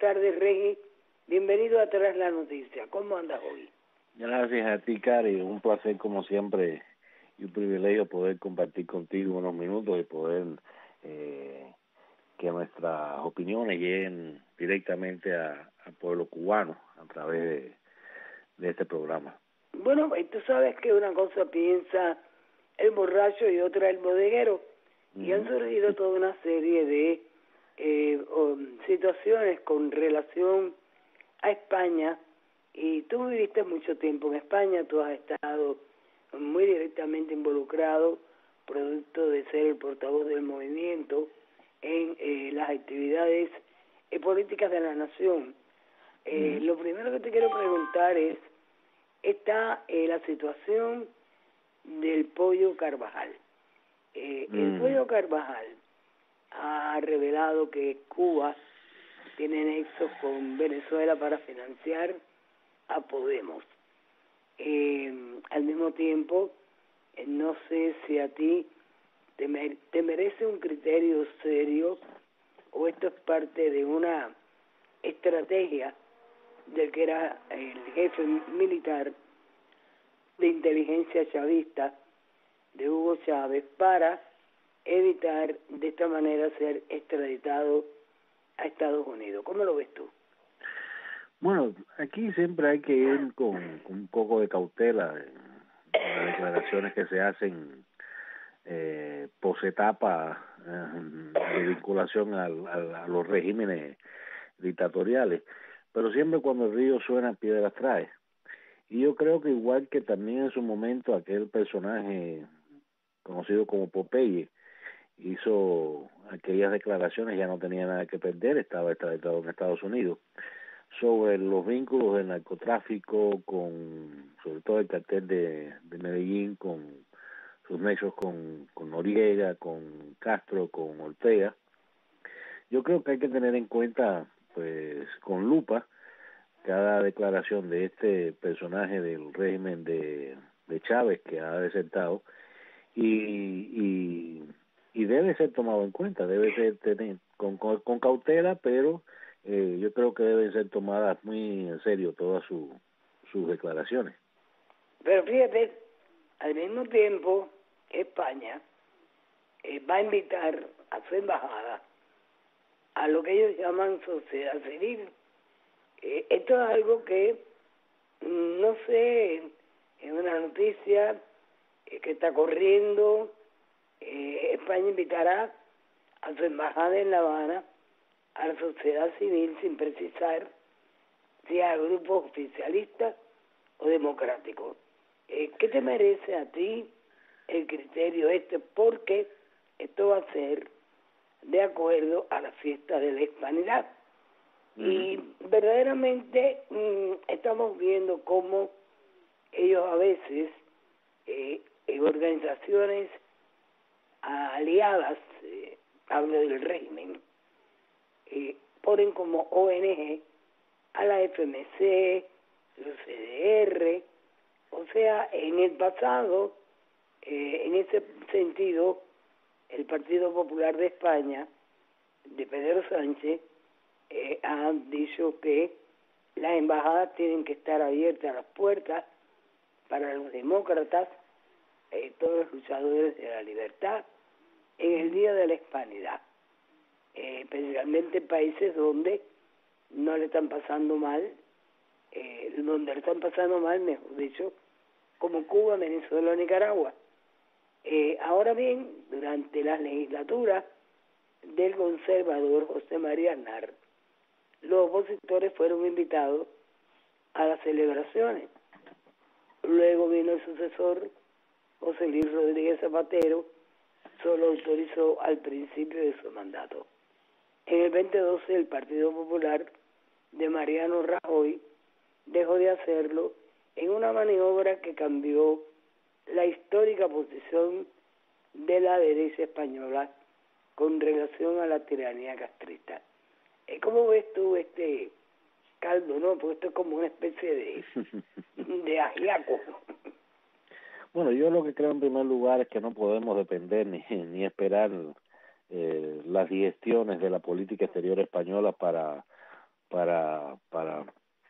tardes, Regi. Bienvenido a Tras la Noticia. ¿Cómo andas hoy? Gracias a ti, Cari. Un placer, como siempre, y un privilegio poder compartir contigo unos minutos y poder que nuestras opiniones lleguen directamente al pueblo cubano a través de este programa. Bueno, tú sabes que una cosa piensa el borracho y otra el bodeguero, y han surgido toda una serie de situaciones con relación a España, y tú viviste mucho tiempo en España, tú has estado muy directamente involucrado, producto de ser el portavoz del movimiento en las actividades políticas de la nación. Lo primero que te quiero preguntar es, está la situación del Pollo Carvajal. El Pollo Carvajal ha revelado que Cuba tiene nexos con Venezuela para financiar a Podemos. Al mismo tiempo, no sé si a ti te merece un criterio serio o esto es parte de una estrategia del que era el jefe militar de inteligencia chavista de Hugo Chávez para evitar de esta manera ser extraditado a Estados Unidos. ¿Cómo lo ves tú? Bueno, aquí siempre hay que ir con un poco de cautela en las declaraciones que se hacen posetapa de vinculación a los regímenes dictatoriales, pero siempre cuando el río suena, piedras trae. Y yo creo que igual que también en su momento aquel personaje conocido como Popeye hizo aquellas declaraciones, ya no tenía nada que perder, estaba extraditado en Estados Unidos, sobre los vínculos del narcotráfico con, sobre todo el cartel de Medellín, con sus nexos con Noriega, con Castro, con Ortega. Yo creo que hay que tener en cuenta, pues, con lupa, cada declaración de este personaje del régimen de Chávez que ha desertado y debe ser tomado en cuenta, debe ser tener con cautela, pero yo creo que deben ser tomadas muy en serio todas sus declaraciones. Pero fíjate, al mismo tiempo, España va a invitar a su embajada a lo que ellos llaman sociedad civil. Esto es algo que, no sé, es una noticia que está corriendo. España invitará a su embajada en La Habana a la sociedad civil sin precisar si a grupos oficialistas o democráticos. ¿Qué te merece a ti el criterio este? Porque esto va a ser de acuerdo a la fiesta de la Hispanidad. Y verdaderamente estamos viendo cómo ellos a veces, organizaciones aliadas, hablo del régimen, ponen como ONG a la FMC, los CDR, o sea, en el pasado, en ese sentido, el Partido Popular de España, de Pedro Sánchez, ha dicho que las embajadas tienen que estar abiertas a las puertas para los demócratas, todos los luchadores de la libertad, en el Día de la Hispanidad, especialmente en países donde no le están pasando mal, donde le están pasando mal, mejor dicho, como Cuba, Venezuela o Nicaragua. Ahora bien, durante la legislatura del conservador José María Aznar, los opositores fueron invitados a las celebraciones. Luego vino el sucesor, José Luis Rodríguez Zapatero, solo autorizó al principio de su mandato. En el 2012 el Partido Popular de Mariano Rajoy dejó de hacerlo en una maniobra que cambió la histórica posición de la derecha española con relación a la tiranía castrista. ¿Cómo ves tú este caldo, no? Porque esto es como una especie de ajiaco. Bueno, yo lo que creo en primer lugar es que no podemos depender ni esperar las digestiones de la política exterior española para para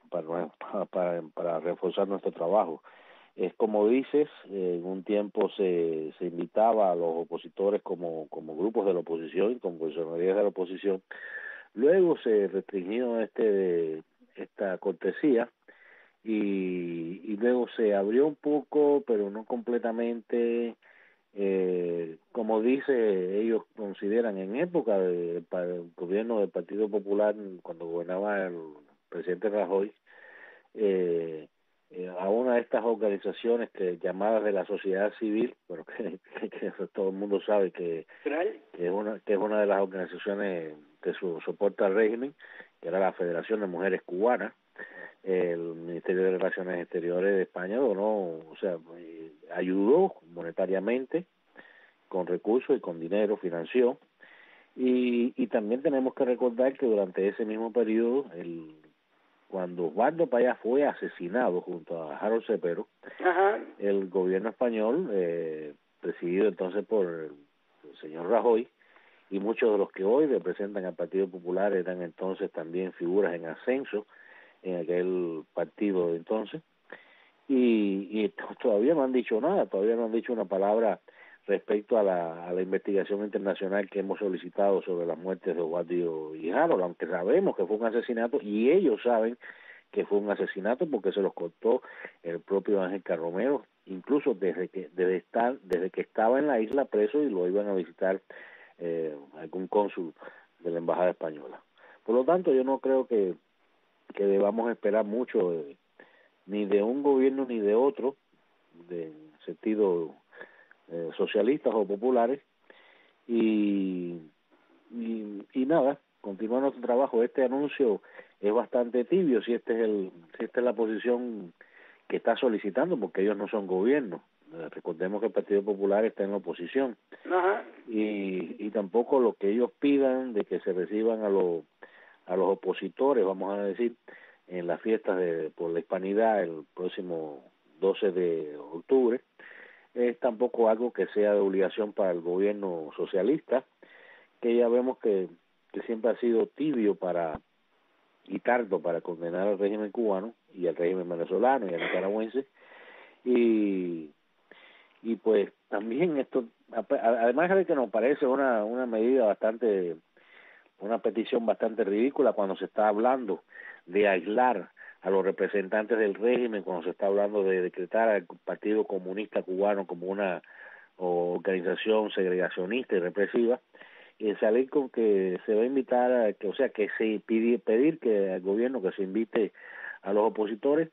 reforzar nuestro trabajo. Es como dices, en un tiempo se invitaba a los opositores como grupos de la oposición, como personalidades de la oposición. Luego se restringió esta cortesía y luego se abrió un poco, pero no completamente. Como dice, ellos consideran en época del gobierno del Partido Popular, cuando gobernaba el presidente Rajoy, a una de estas organizaciones llamadas de la sociedad civil, bueno, que todo el mundo sabe que es una de las organizaciones que soporta el régimen, que era la Federación de Mujeres Cubanas. El Ministerio de Relaciones Exteriores de España donó, ayudó monetariamente, con recursos y con dinero, financió, y también tenemos que recordar que durante ese mismo periodo, cuando Osvaldo Payá fue asesinado junto a Harold Cepero, el gobierno español, presidido entonces por el señor Rajoy, y muchos de los que hoy representan al Partido Popular eran entonces también figuras en ascenso en aquel partido de entonces, y todavía no han dicho nada, todavía no han dicho una palabra respecto a la investigación internacional que hemos solicitado sobre las muertes de Osvaldo y Harold, aunque sabemos que fue un asesinato, y ellos saben que fue un asesinato porque se los contó el propio Ángel Carromero, incluso desde que estaba en la isla preso y lo iban a visitar algún cónsul de la embajada española. Por lo tanto, yo no creo que debamos esperar mucho ni de un gobierno ni de otro, de sentido socialistas o populares, y nada, continuar nuestro trabajo. Este anuncio es bastante tibio si esta es la posición que está solicitando, porque ellos no son gobierno. Recordemos que el Partido Popular está en la oposición. Y tampoco lo que ellos pidan de que se reciban a los opositores, vamos a decir, en las fiestas por la Hispanidad el próximo 12 de octubre, es tampoco algo que sea de obligación para el gobierno socialista, que ya vemos que siempre ha sido tibio y tardo para condenar al régimen cubano y al régimen venezolano y al nicaragüense, y pues también esto, además de que nos parece una medida una petición bastante ridícula cuando se está hablando de aislar a los representantes del régimen, cuando se está hablando de decretar al Partido Comunista Cubano como una organización segregacionista y represiva, salir con que se va a invitar, que se pedir que al gobierno que se invite a los opositores.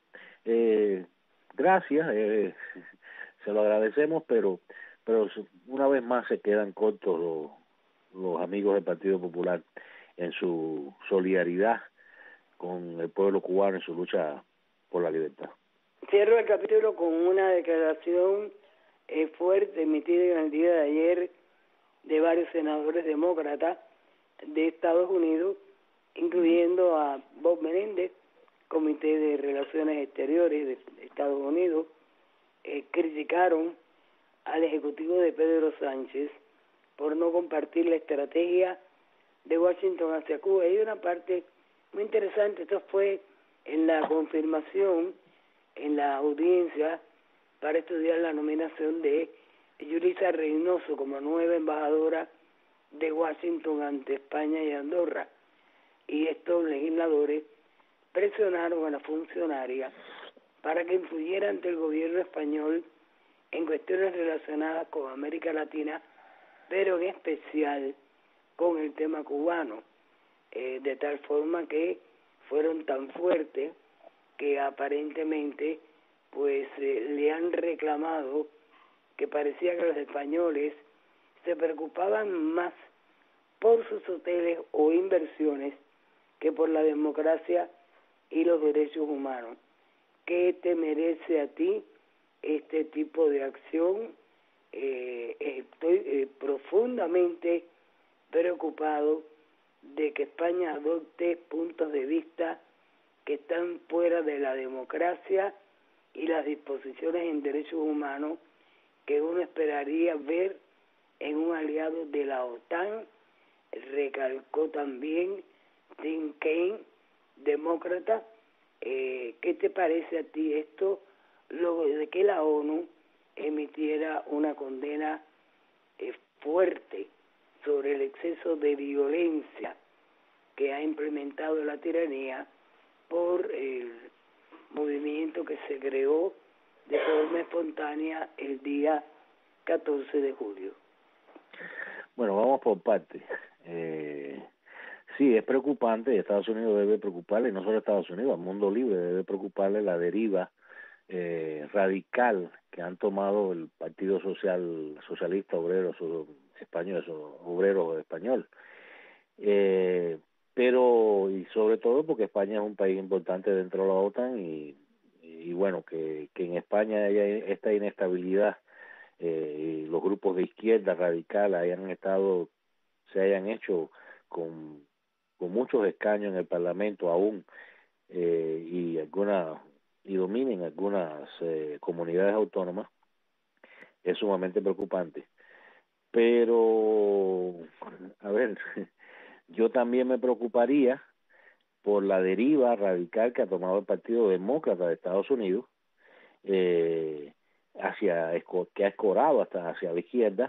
Gracias, se lo agradecemos, pero una vez más se quedan cortos los amigos del Partido Popular en su solidaridad con el pueblo cubano en su lucha por la libertad. Cierro el capítulo con una declaración fuerte emitida en el día de ayer de varios senadores demócratas de Estados Unidos, incluyendo a Bob Menéndez, Comité de Relaciones Exteriores de Estados Unidos. Criticaron al ejecutivo de Pedro Sánchez por no compartir la estrategia de Washington hacia Cuba. Hay una parte muy interesante, esto fue en la confirmación, en la audiencia para estudiar la nominación de Yulisa Reynoso como nueva embajadora de Washington ante España y Andorra. Y estos legisladores presionaron a la funcionaria para que influyera ante el gobierno español en cuestiones relacionadas con América Latina, pero en especial con el tema cubano, de tal forma que fueron tan fuertes que aparentemente pues le han reclamado que parecía que los españoles se preocupaban más por sus hoteles o inversiones que por la democracia y los derechos humanos. ¿Qué te merece a ti este tipo de acción? Estoy profundamente preocupado de que España adopte puntos de vista que están fuera de la democracia y las disposiciones en derechos humanos que uno esperaría ver en un aliado de la OTAN. Recalcó también Tim Kaine demócrata. ¿Qué te parece a ti esto, luego de que la ONU emitiera una condena fuerte sobre el exceso de violencia que ha implementado la tiranía por el movimiento que se creó de forma espontánea el día 14 de julio? Bueno, vamos por partes. Sí, es preocupante, y Estados Unidos debe preocuparle, no solo Estados Unidos, al mundo libre debe preocuparle la deriva radical que han tomado el Partido Socialista Obrero Español, Obrero Español. Pero, y sobre todo porque España es un país importante dentro de la OTAN y bueno, que en España haya esta inestabilidad, y los grupos de izquierda radical se hayan hecho con muchos escaños en el Parlamento aún, y dominen algunas comunidades autónomas, es sumamente preocupante. Pero, a ver, yo también me preocuparía por la deriva radical que ha tomado el Partido Demócrata de Estados Unidos, que ha escorado hasta hacia la izquierda.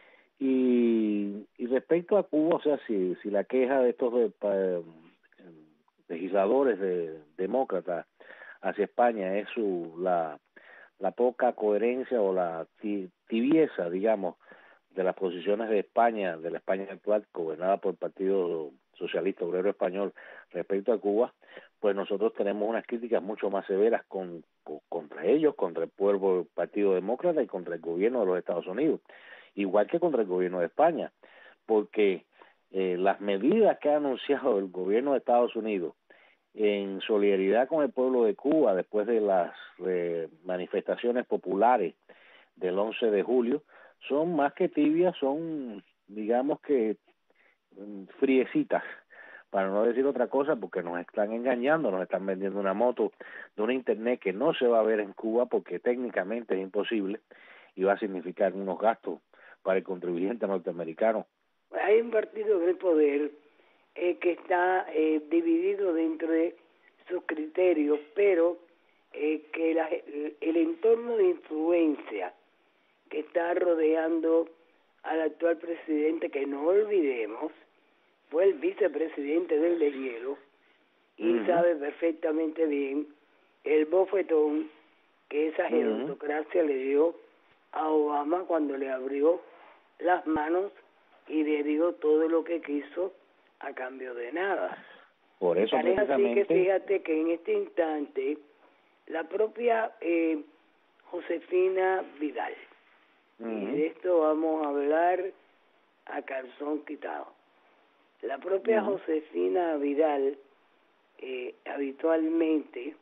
Y respecto a Cuba, o sea, si la queja de estos legisladores demócratas hacia España es la poca coherencia o la tibieza, digamos, de las posiciones de España, de la España actual, gobernada por el Partido Socialista Obrero Español, respecto a Cuba, pues nosotros tenemos unas críticas mucho más severas contra ellos, contra el Partido Demócrata y contra el gobierno de los Estados Unidos, igual que contra el gobierno de España, porque las medidas que ha anunciado el gobierno de Estados Unidos en solidaridad con el pueblo de Cuba después de las manifestaciones populares del 11 de julio, son más que tibias, son, digamos que, friecitas, para no decir otra cosa, porque nos están engañando, nos están vendiendo una moto de una internet que no se va a ver en Cuba porque técnicamente es imposible y va a significar unos gastos para el contribuyente norteamericano. Hay un partido en el poder que está dividido dentro de sus criterios, pero que el entorno de influencia que está rodeando al actual presidente, que no olvidemos, fue el vicepresidente del deshielo, y sabe perfectamente bien el bofetón que esa gerontocracia le dio a Obama cuando le abrió las manos y le dio todo lo que quiso a cambio de nada. Por eso es así que fíjate que en este instante la propia Josefina Vidal, y de esto vamos a hablar a calzón quitado, la propia Josefina Vidal habitualmente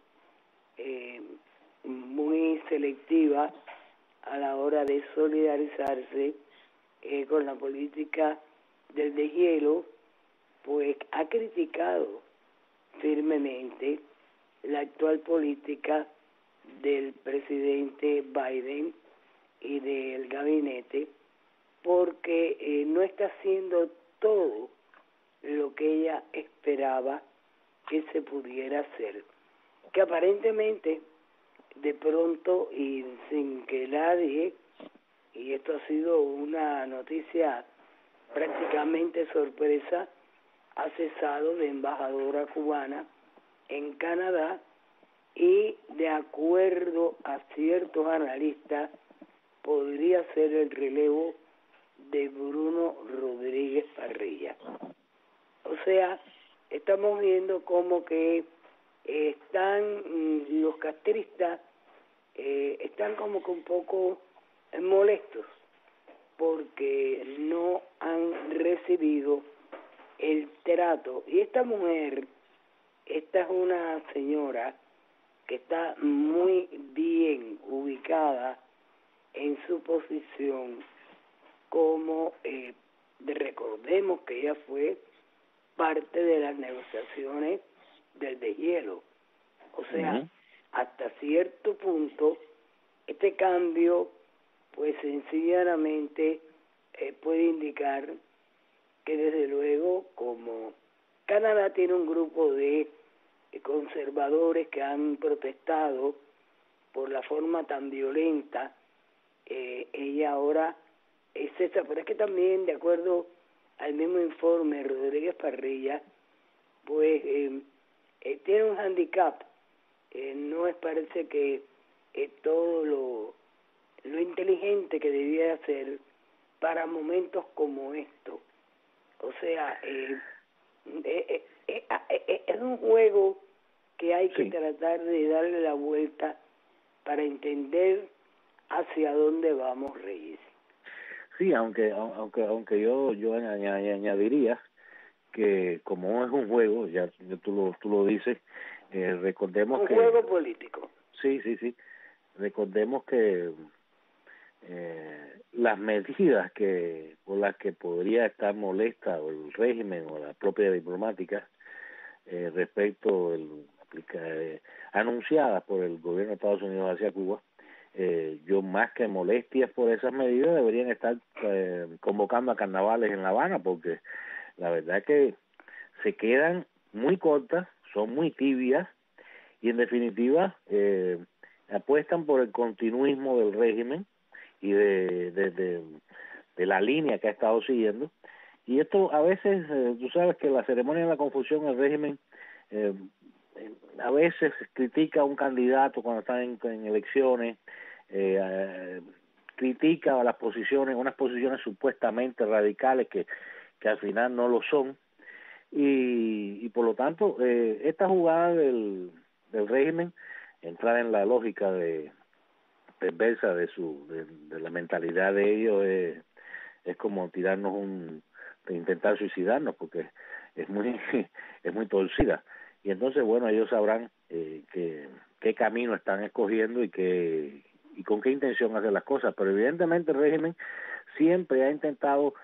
muy selectiva a la hora de solidarizarse con la política del deshielo, pues ha criticado firmemente la actual política del presidente Biden y del gabinete, porque no está haciendo todo lo que ella esperaba que se pudiera hacer, que aparentemente de pronto y sin que nadie, y esto ha sido una noticia prácticamente sorpresa, ha cesado de embajadora cubana en Canadá, y de acuerdo a ciertos analistas podría ser el relevo de Bruno Rodríguez Parrilla. O sea, estamos viendo como que están los castristas están como que un poco molestos porque no han recibido el trato. Y esta mujer, esta es una señora que está muy bien ubicada en su posición como, recordemos que ella fue parte de las negociaciones del deshielo. O sea, hasta cierto punto, este cambio, pues sencillamente puede indicar que desde luego, como Canadá tiene un grupo de conservadores que han protestado por la forma tan violenta. Ella ahora es esa, pero es que también, de acuerdo al mismo informe Rodríguez Parrilla, pues tiene un handicap. No es, parece que todo lo inteligente que debía hacer para momentos como estos. O sea, es un juego que hay que tratar de darle la vuelta para entender hacia dónde vamos, Reyes. Sí, aunque yo añadiría que como es un juego, ya tú lo dices, recordemos un que... Un juego político. Sí. Recordemos que las medidas por las que podría estar molesta o el régimen o la propia diplomática respecto anunciadas por el gobierno de Estados Unidos hacia Cuba, yo más que molestias por esas medidas deberían estar convocando a carnavales en La Habana, porque la verdad es que se quedan muy cortas, son muy tibias y en definitiva apuestan por el continuismo del régimen y de la línea que ha estado siguiendo. Y esto a veces, tú sabes que la ceremonia de la confusión, el régimen a veces critica a un candidato cuando está en elecciones, critica las posiciones, unas posiciones supuestamente radicales que al final no lo son, y por lo tanto esta jugada del régimen, entrar en la lógica perversa de la mentalidad de ellos, es como de intentar suicidarnos, porque es muy es muy torcida. Y entonces, bueno, ellos sabrán qué camino están escogiendo y con qué intención hacer las cosas. Pero evidentemente el régimen siempre ha intentado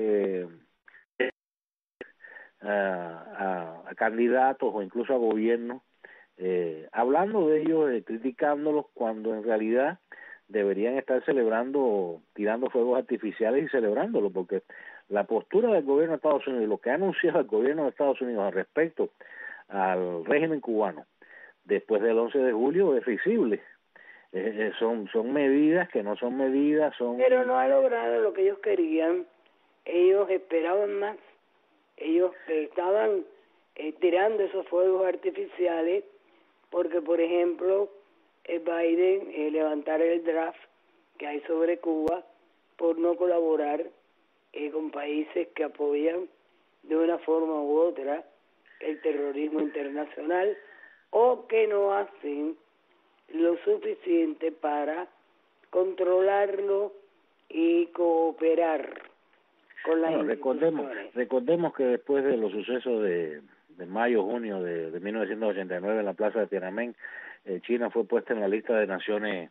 a candidatos o incluso a gobiernos, hablando de ellos, criticándolos, cuando en realidad deberían estar tirando fuegos artificiales y celebrándolo, porque la postura del gobierno de Estados Unidos, lo que ha anunciado el gobierno de Estados Unidos al respecto al régimen cubano después del 11 de julio es visible. Son medidas que no son medidas, pero no ha logrado lo que ellos querían. Ellos esperaban más. Ellos estaban tirando esos fuegos artificiales porque, por ejemplo, Biden levantara el draft que hay sobre Cuba por no colaborar con países que apoyan de una forma u otra el terrorismo internacional o que no hacen lo suficiente para controlarlo y cooperar con las instituciones. Recordemos que después de los sucesos de mayo-junio de 1989 en la plaza de Tiananmen, China fue puesta en la lista de naciones,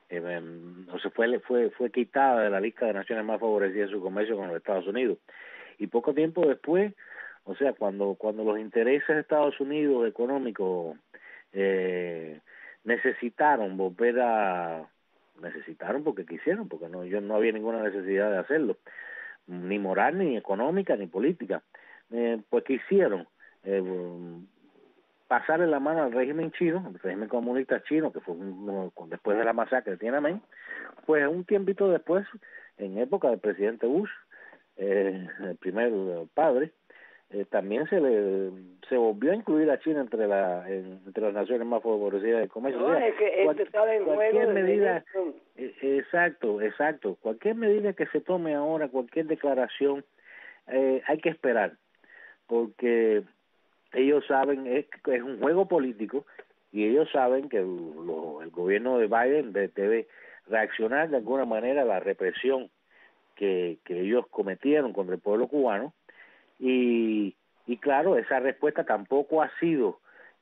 fue quitada de la lista de naciones más favorecidas en su comercio con los Estados Unidos. Y poco tiempo después, o sea, cuando los intereses de Estados Unidos económicos necesitaron porque quisieron, porque no había ninguna necesidad de hacerlo, ni moral, ni económica, ni política, pues quisieron pasarle la mano al régimen chino, el régimen comunista chino, que fue después de la masacre de Tiananmen. Pues un tiempito después, en época del presidente Bush, el primer padre, también se volvió a incluir a China entre las naciones más favorecidas del comercio. No, es que esto estaba en cualquier juego medida, exacto, cualquier medida que se tome ahora, cualquier declaración, hay que esperar, porque ellos saben es un juego político y ellos saben que el gobierno de Biden debe reaccionar de alguna manera a la represión que ellos cometieron contra el pueblo cubano. Y claro, esa respuesta tampoco ha sido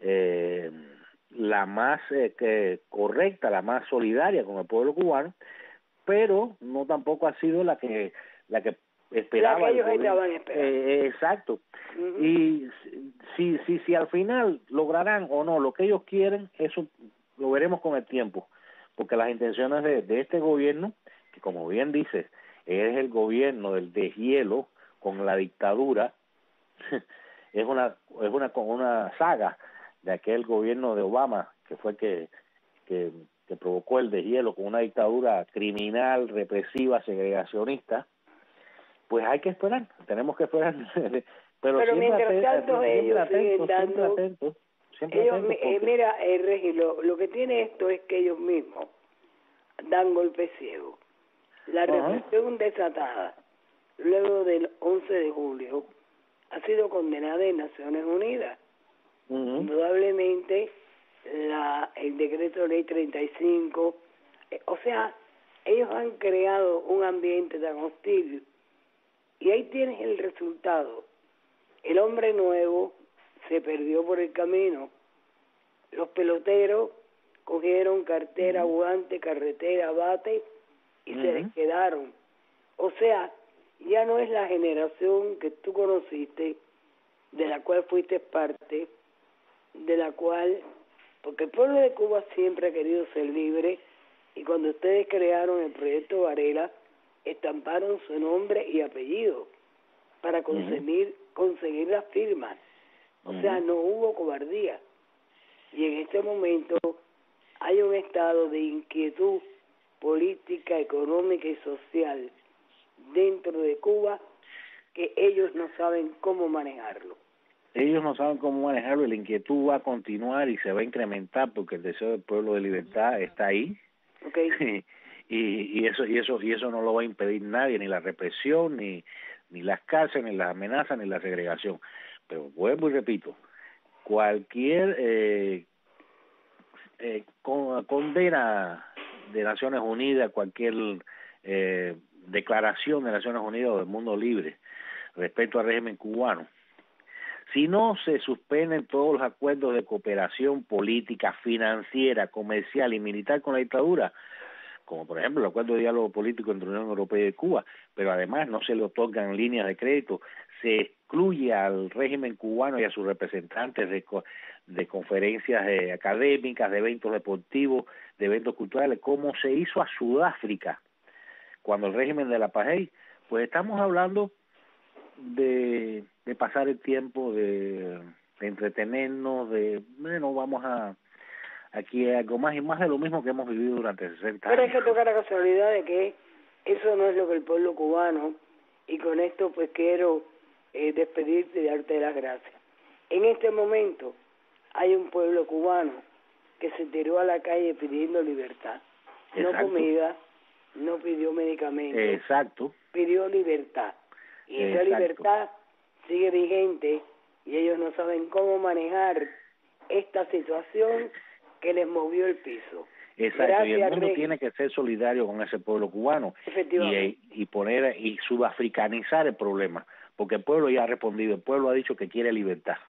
la más correcta, la más solidaria con el pueblo cubano, pero no tampoco ha sido la que esperaba. La que ellos estaban esperando. Exacto. Uh-huh. Y si al final lograrán o no lo que ellos quieren, eso lo veremos con el tiempo, porque las intenciones de este gobierno, que como bien dices, es el gobierno del deshielo con la dictadura, es una saga de aquel gobierno de Obama, que fue que provocó el deshielo con una dictadura criminal, represiva, segregacionista, pues hay que esperar, tenemos que esperar. Pero mientras tanto ellos siguen dando... Mira, Regi, lo que tiene esto es que ellos mismos dan golpes ciegos. La represión desatada luego del 11 de julio ha sido condenada en Naciones Unidas. Indudablemente el decreto ley 35, o sea, ellos han creado un ambiente tan hostil y ahí tienes el resultado. El hombre nuevo se perdió por el camino. Los peloteros cogieron cartera, guante, carretera, bate y se les quedaron. O sea, ya no es la generación que tú conociste, de la cual fuiste parte, de la cual, porque el pueblo de Cuba siempre ha querido ser libre, y cuando ustedes crearon el proyecto Varela, estamparon su nombre y apellido para conseguir las firmas. O sea, no hubo cobardía. Y en este momento hay un estado de inquietud política, económica y social dentro de Cuba que ellos no saben cómo manejarlo. Ellos no saben cómo manejarlo y la inquietud va a continuar y se va a incrementar porque el deseo del pueblo de libertad está ahí. Okay. y eso no lo va a impedir nadie, ni la represión, ni las cárceles, ni las amenazas, ni la segregación. Pero vuelvo y repito, cualquier condena de Naciones Unidas, cualquier declaración de Naciones Unidas o del mundo libre respecto al régimen cubano, si no se suspenden todos los acuerdos de cooperación política, financiera, comercial y militar con la dictadura, como por ejemplo el acuerdo de diálogo político entre la Unión Europea y Cuba, pero además no se le otorgan líneas de crédito, se excluye al régimen cubano y a sus representantes de conferencias académicas, de eventos deportivos, de eventos culturales, como se hizo a Sudáfrica cuando el régimen de la apartheid, pues estamos hablando de pasar el tiempo, de entretenernos, vamos a aquí algo más y más de lo mismo que hemos vivido durante 60 años. Pero hay que tocar la casualidad de que eso no es lo que el pueblo cubano, y con esto pues quiero despedirte y darte las gracias. En este momento hay un pueblo cubano que se tiró a la calle pidiendo libertad. Exacto. No comida, no pidió medicamentos. Exacto. Pidió libertad. Y esa libertad sigue vigente y ellos no saben cómo manejar esta situación que les movió el piso. Exacto. Gracias, y el mundo tiene que ser solidario con ese pueblo cubano y poner y sudafricanizar el problema, porque el pueblo ya ha respondido, el pueblo ha dicho que quiere libertad.